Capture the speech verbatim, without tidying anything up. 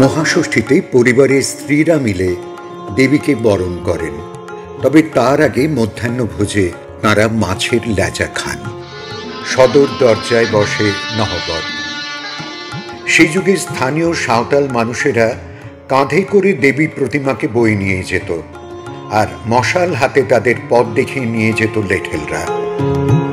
মহাষষ্ঠীতে পরিবারের স্ত্রীরা মিলে দেবীকে বরণ করেন, তবে তার আগে মধ্যাহ্নভোজে তাঁরা মাছের ল্যাচা খান। সদর দরজায় বসে নহবত। সেই যুগে স্থানীয় সাঁওতাল মানুষেরা কাঁধে করে দেবী প্রতিমাকে বয়ে নিয়ে যেত, আর মশাল হাতে তাদের পথ দেখিয়ে নিয়ে যেত লেঠেলরা।